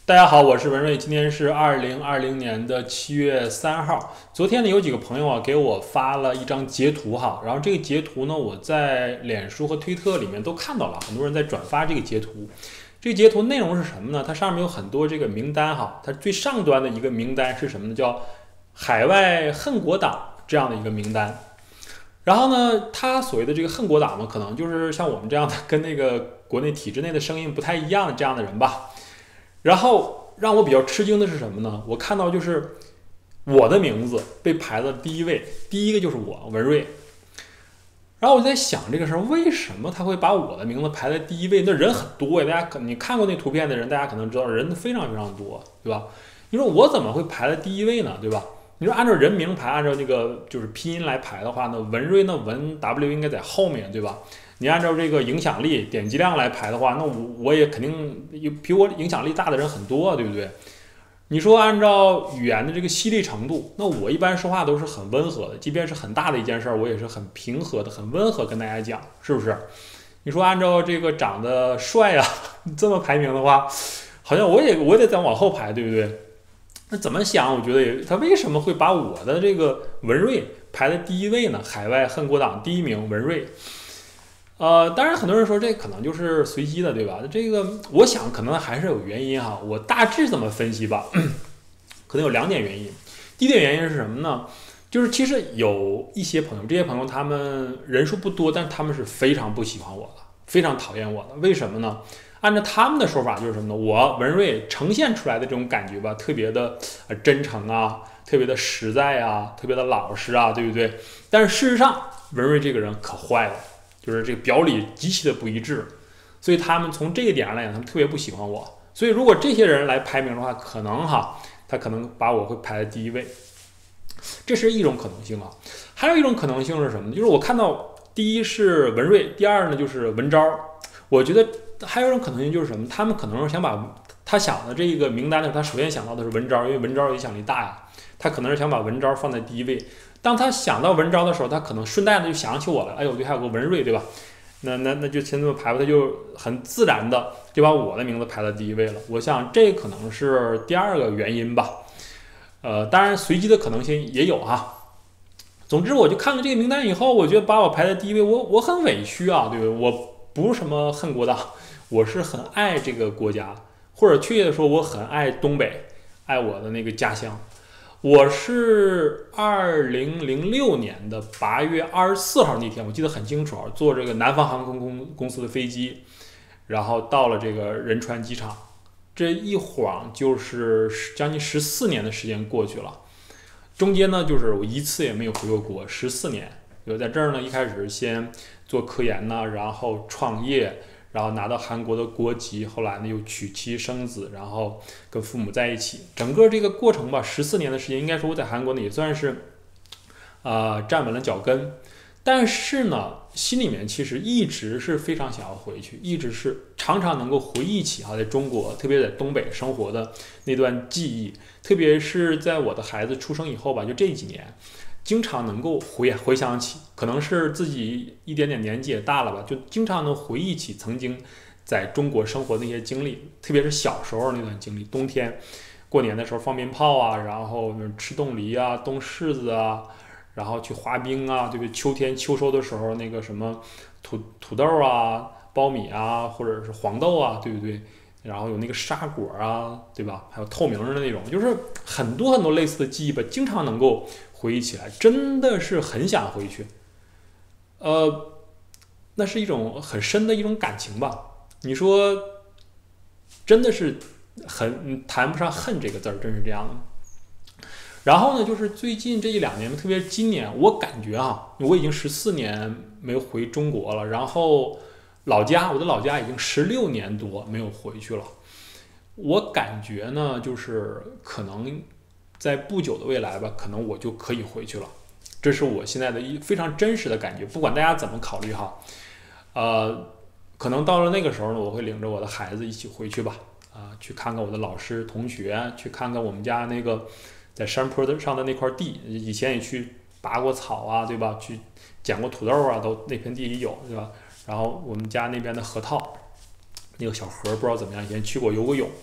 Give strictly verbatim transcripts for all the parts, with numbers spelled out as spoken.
大家好，我是文瑞，今天是二零二零年的七月三号。昨天呢，有几个朋友啊给我发了一张截图哈，然后这个截图呢，我在脸书和推特里面都看到了，很多人在转发这个截图。这个截图内容是什么呢？它上面有很多这个名单哈，它最上端的一个名单是什么呢？叫海外恨国党这样的一个名单。然后呢，他所谓的这个恨国党呢，可能就是像我们这样的，跟那个国内体制内的声音不太一样的这样的人吧。然后让我比较吃惊的是什么呢？我看到就是我的名字被排了第一位，第一个就是我文瑞。然后我在想这个事儿，为什么他会把我的名字排在第一位？那人很多呀，大家可你看过那图片的人，大家可能知道人非常非常多，对吧？你说我怎么会排在第一位呢？对吧？你说按照人名排，按照那个就是拼音来排的话呢，文瑞呢文 W 应该在后面，对吧？你按照这个影响力、点击量来排的话，那我我也肯定有比我影响力大的人很多，对不对？你说按照语言的这个犀利程度，那我一般说话都是很温和的，即便是很大的一件事儿，我也是很平和的、很温和跟大家讲，是不是？你说按照这个长得帅啊这么排名的话，好像我也我得再往后排，对不对？那怎么想？我觉得也他为什么会把我的这个文瑞排在第一位呢？海外恨国党第一名文瑞。呃，当然很多人说这可能就是随机的，对吧？这个我想可能还是有原因哈。我大致这么分析吧，可能有两点原因。第一点原因是什么呢？就是其实有一些朋友，这些朋友他们人数不多，但是他们是非常不喜欢我的，非常讨厌我的。为什么呢？按照他们的说法就是什么呢？我文瑞呈现出来的这种感觉吧，特别的真诚啊，特别的实在啊，特别的老实啊，对不对？但是事实上，文瑞这个人可坏了。就是这个表里极其的不一致，所以他们从这一点上来讲，他们特别不喜欢我。所以如果这些人来排名的话，可能哈，他可能把我会排在第一位，这是一种可能性啊。还有一种可能性是什么呢？就是我看到第一是文瑞，第二呢就是文昭。我觉得还有一种可能性就是什么？他们可能是想把他想的这个名单里，他首先想到的是文昭，因为文昭影响力大呀，他可能是想把文昭放在第一位。当他想到文昭的时候，他可能顺带的就想起我了。哎呦，对，还有个文瑞，对吧？那那那就先这么排吧，他就很自然的就把我的名字排到第一位了。我想这可能是第二个原因吧。呃，当然随机的可能性也有哈。总之，我就看了这个名单以后，我觉得把我排在第一位，我我很委屈啊，对不对？我不是什么恨国党，我是很爱这个国家，或者确切的说，我很爱东北，爱我的那个家乡。我是二零零六年的八月二十四号那天，我记得很清楚啊，坐这个南方航空公公司的飞机，然后到了这个仁川机场，这一晃就是将近十四年的时间过去了。中间呢，就是我一次也没有回过国，十四年。有在这儿呢，一开始先做科研呢，然后创业。然后拿到韩国的国籍，后来呢又娶妻生子，然后跟父母在一起，整个这个过程吧，十四年的时间，应该说我在韩国呢也算是，呃，站稳了脚跟。但是呢，心里面其实一直是非常想要回去，一直是常常能够回忆起哈，在中国，特别在东北生活的那段记忆，特别是在我的孩子出生以后吧，就这几年。经常能够回回想起，可能是自己一点点年纪也大了吧，就经常能回忆起曾经在中国生活的那些经历，特别是小时候那段经历。冬天过年的时候放鞭炮啊，然后吃冻梨啊、冻柿子啊，然后去滑冰啊，对不对？秋天秋收的时候那个什么土土豆啊、苞米啊，或者是黄豆啊，对不对？然后有那个沙果啊，对吧？还有透明的那种，就是很多很多类似的记忆吧，经常能够回忆起来，真的是很想回去。呃，那是一种很深的一种感情吧。你说，真的是很谈不上恨这个字儿，真是这样的。然后呢，就是最近这一两年，特别是今年，我感觉啊，我已经十四年没有回中国了，然后。老家，我的老家已经十六年多没有回去了。我感觉呢，就是可能在不久的未来吧，可能我就可以回去了。这是我现在的一非常真实的感觉。不管大家怎么考虑哈，呃，可能到了那个时候呢，我会领着我的孩子一起回去吧，啊、呃，去看看我的老师同学，去看看我们家那个在山坡上的那块地，以前也去拔过草啊，对吧？去捡过土豆啊，都那片地里有，对吧？然后我们家那边的河套，那个小河不知道怎么样，以前去过游过泳，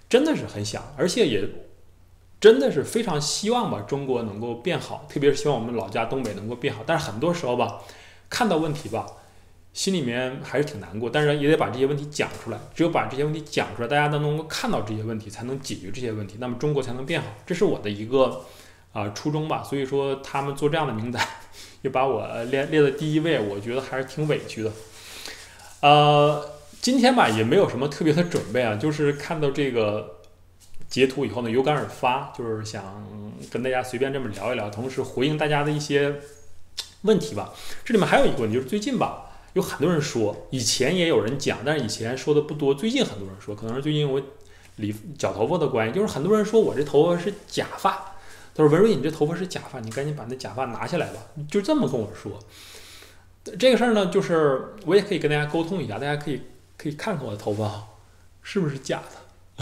真的是很想，而且也真的是非常希望吧中国能够变好，特别是希望我们老家东北能够变好。但是很多时候吧，看到问题吧，心里面还是挺难过，但是也得把这些问题讲出来。只有把这些问题讲出来，大家都能够看到这些问题，才能解决这些问题，那么中国才能变好。这是我的一个啊、呃、初衷吧。所以说他们做这样的名单，又把我列列在第一位，我觉得还是挺委屈的。呃，今天吧也没有什么特别的准备啊，就是看到这个截图以后呢，有感而发，就是想跟大家随便这么聊一聊，同时回应大家的一些问题吧。这里面还有一个问题，就是最近吧，有很多人说，以前也有人讲，但是以前说的不多，最近很多人说，可能是最近我理绞头发的关系，就是很多人说我这头发是假发，他说文瑞你这头发是假发，你赶紧把那假发拿下来吧，就这么跟我说。这个事儿呢，就是我也可以跟大家沟通一下，大家可以可以看看我的头发是不是假的。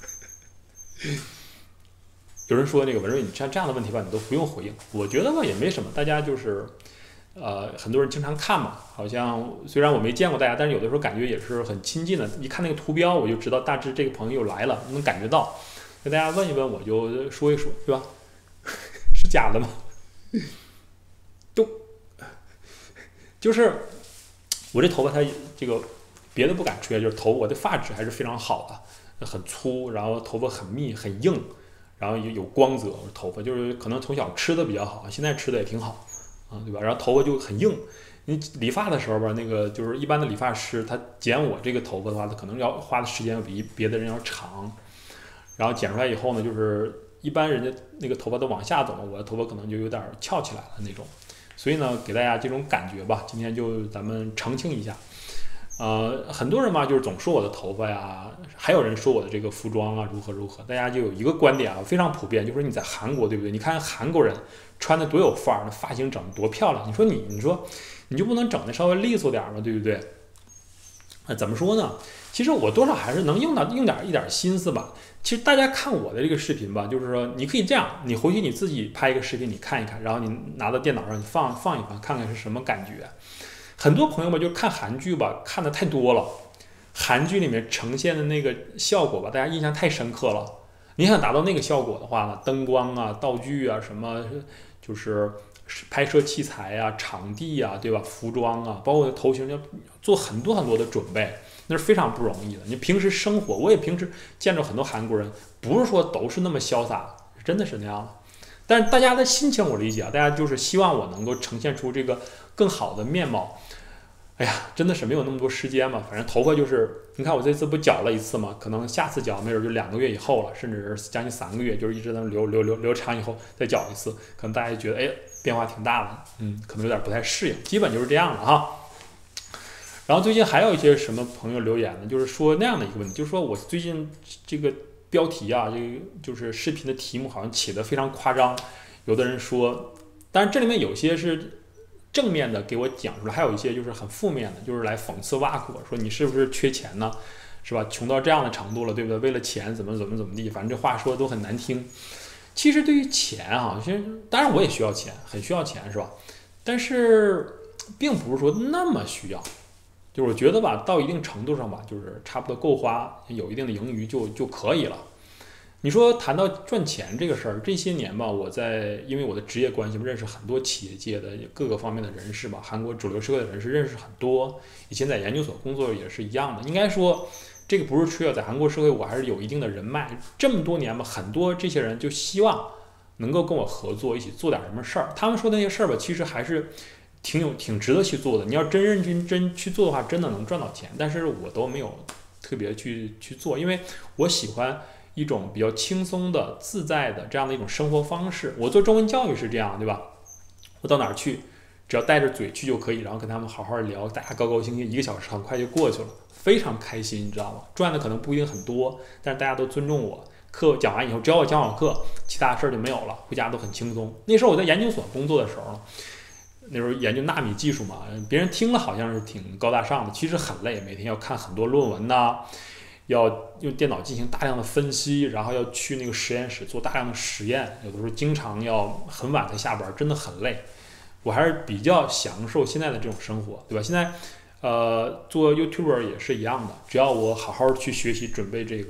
有人说那个文瑞，你像这样的问题吧，你都不用回应。我觉得吧也没什么，大家就是，呃，很多人经常看嘛，好像虽然我没见过大家，但是有的时候感觉也是很亲近的。一看那个图标，我就知道大致这个朋友来了，能感觉到。跟大家问一问，我就说一说，对吧？是假的吗？都。就是我这头发，它这个别的不敢吹，就是头我的发质还是非常好的，很粗，然后头发很密很硬，然后也有光泽。头发就是可能从小吃的比较好，现在吃的也挺好啊，对吧？然后头发就很硬。你理发的时候吧，那个就是一般的理发师，他剪我这个头发的话，他可能要花的时间要比别的人要长。然后剪出来以后呢，就是一般人家那个头发都往下走，我的头发可能就有点翘起来了那种。所以呢，给大家这种感觉吧，今天就咱们澄清一下。呃，很多人嘛，就是总说我的头发呀，还有人说我的这个服装啊如何如何。大家就有一个观点啊，非常普遍，就是你在韩国，对不对？你看韩国人穿的多有范儿，那发型整得多漂亮。你说你，你说你就不能整的稍微利索点吗？对不对？那怎么说呢？其实我多少还是能用到用点一点心思吧。其实大家看我的这个视频吧，就是说你可以这样，你回去你自己拍一个视频，你看一看，然后你拿到电脑上你放放一放，看看是什么感觉。很多朋友吧，就看韩剧吧，看的太多了，韩剧里面呈现的那个效果吧，大家印象太深刻了。你想达到那个效果的话呢，灯光啊、道具啊、什么就是拍摄器材啊、场地啊，对吧？服装啊，包括头型要做很多很多的准备。那是非常不容易的。你平时生活，我也平时见着很多韩国人，不是说都是那么潇洒，真的是那样的。但是大家的心情我理解啊，大家就是希望我能够呈现出这个更好的面貌。哎呀，真的是没有那么多时间嘛。反正头发就是，你看我这次不绞了一次嘛，可能下次绞没准就两个月以后了，甚至是将近三个月，就是一直能留留留留长以后再绞一次，可能大家觉得哎变化挺大的，嗯，可能有点不太适应，基本就是这样的哈。然后最近还有一些什么朋友留言呢，就是说那样的一个问题，就是说我最近这个标题啊，这个就是视频的题目好像起得非常夸张，有的人说，当然这里面有些是正面的给我讲出来，还有一些就是很负面的，就是来讽刺挖苦我，说你是不是缺钱呢，是吧？穷到这样的程度了，对不对？为了钱怎么怎么怎么地，反正这话说的都很难听。其实对于钱啊，其实当然我也需要钱，很需要钱，是吧？但是并不是说那么需要。就是我觉得吧，到一定程度上吧，就是差不多够花，有一定的盈余就就可以了。你说谈到赚钱这个事儿，这些年吧，我在因为我的职业关系，认识很多企业界的各个方面的人士吧，韩国主流社会的人士认识很多。以前在研究所工作也是一样的。应该说，这个不是吹啊，在韩国社会我还是有一定的人脉。这么多年吧，很多这些人就希望能够跟我合作，一起做点什么事儿。他们说的那些事儿吧，其实还是挺有挺值得去做的。你要真认真真去做的话，真的能赚到钱。但是我都没有特别去去做，因为我喜欢一种比较轻松的、自在的这样的一种生活方式。我做中文教育是这样，对吧？我到哪儿去，只要带着嘴去就可以，然后跟他们好好聊，大家高高兴兴，一个小时很快就过去了，非常开心，你知道吗？赚的可能不一定很多，但是大家都尊重我。课讲完以后，只要我讲好课，其他事儿就没有了，回家都很轻松。那时候我在研究所工作的时候，那时候研究纳米技术嘛，别人听了好像是挺高大上的，其实很累，每天要看很多论文呐，要用电脑进行大量的分析，然后要去那个实验室做大量的实验，有的时候经常要很晚才下班，真的很累。我还是比较享受现在的这种生活，对吧？现在呃做 YouTuber 也是一样的，只要我好好去学习，准备这个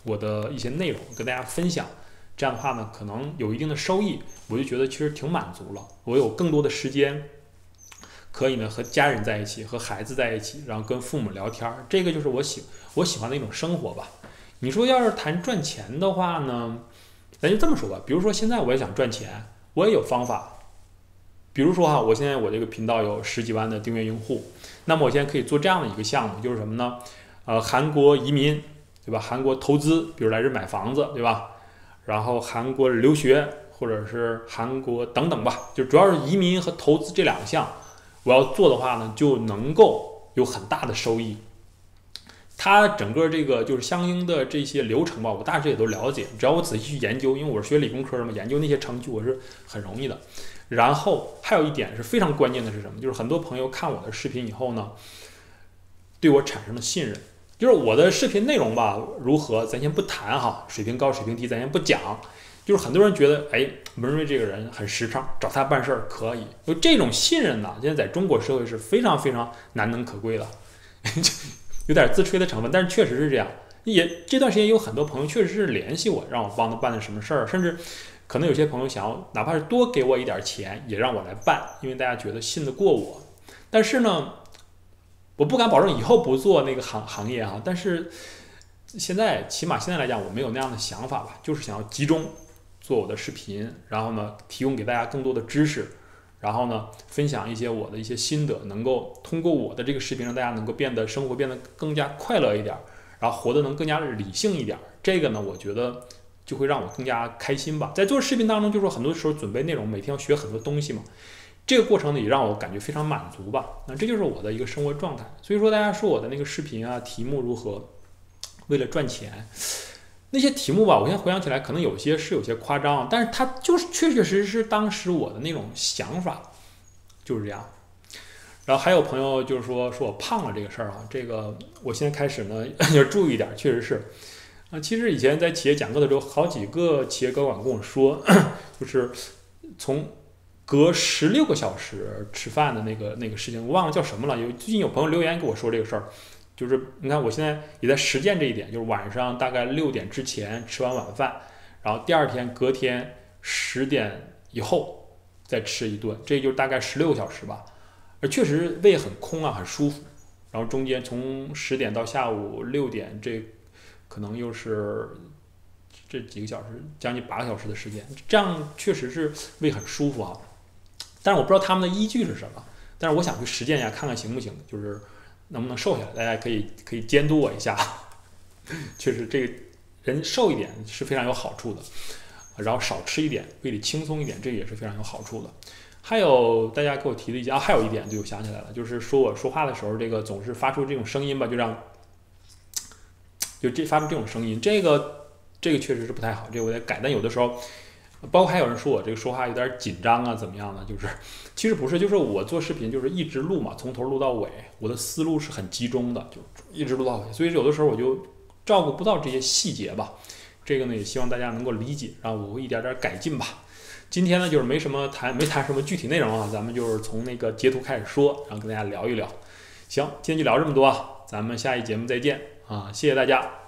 我的一些内容跟大家分享。这样的话呢，可能有一定的收益，我就觉得其实挺满足了。我有更多的时间，可以呢和家人在一起，和孩子在一起，然后跟父母聊天，这个就是我喜我喜欢的一种生活吧。你说要是谈赚钱的话呢，咱就这么说吧。比如说现在我也想赚钱，我也有方法。比如说哈，我现在我这个频道有十几万的订阅用户，那么我现在可以做这样的一个项目，就是什么呢？呃，韩国移民，对吧？韩国投资，比如来这买房子，对吧？然后韩国留学，或者是韩国等等吧，就主要是移民和投资这两项，我要做的话呢，就能够有很大的收益。它整个这个就是相应的这些流程吧，我大致也都了解，只要我仔细去研究，因为我是学理工科的嘛，研究那些程序我是很容易的。然后还有一点是非常关键的是什么？就是很多朋友看我的视频以后呢，对我产生了信任。就是我的视频内容吧，如何咱先不谈哈，水平高水平低咱先不讲。就是很多人觉得，哎，文瑞这个人很实诚，找他办事儿可以。就这种信任呢，现在在中国社会是非常非常难能可贵的，有点自吹的成分，但是确实是这样。也这段时间有很多朋友确实是联系我，让我帮他办的什么事儿，甚至可能有些朋友想要哪怕是多给我一点钱，也让我来办，因为大家觉得信得过我。但是呢，我不敢保证以后不做那个行行业啊，但是现在起码现在来讲，我没有那样的想法吧，就是想要集中做我的视频，然后呢提供给大家更多的知识，然后呢分享一些我的一些心得，能够通过我的这个视频让大家能够变得生活变得更加快乐一点，然后活得能更加理性一点。这个呢，我觉得就会让我更加开心吧。在做视频当中，就是很多时候准备内容，每天要学很多东西嘛。这个过程呢，也让我感觉非常满足吧。那这就是我的一个生活状态。所以说，大家说我的那个视频啊，题目如何？为了赚钱，那些题目吧，我现在回想起来，可能有些是有些夸张，但是它就是确确实实是当时我的那种想法，就是这样。然后还有朋友就是说说我胖了这个事儿啊，这个我现在开始呢要注意一点，确实是。啊，其实以前在企业讲课的时候，好几个企业高管跟我说，就是从隔十六个小时吃饭的那个那个事情，我忘了叫什么了。有最近有朋友留言给我说这个事儿，就是你看我现在也在实践这一点，就是晚上大概六点之前吃完晚饭，然后第二天隔天十点以后再吃一顿，这就大概十六个小时吧。而确实胃很空啊，很舒服。然后中间从十点到下午六点，这可能又是这几个小时，将近八个小时的时间，这样确实是胃很舒服啊。但是我不知道他们的依据是什么，但是我想去实践一下，看看行不行，就是能不能瘦下来。大家可以可以监督我一下，确实这个人瘦一点是非常有好处的，然后少吃一点，胃里轻松一点，这也是非常有好处的。还有大家给我提的一些啊，还有一点就想起来了，就是说我说话的时候，这个总是发出这种声音吧，就让就这发出这种声音，这个这个确实是不太好，这个我得改。但有的时候，包括还有人说我这个说话有点紧张啊，怎么样呢？就是其实不是，就是我做视频就是一直录嘛，从头录到尾，我的思路是很集中的，就一直录到尾，所以有的时候我就照顾不到这些细节吧。这个呢，也希望大家能够理解，然后我会一点点改进吧。今天呢，就是没什么谈，没谈什么具体内容啊，咱们就是从那个截图开始说，然后跟大家聊一聊。行，今天就聊这么多啊，咱们下一节目再见啊，谢谢大家。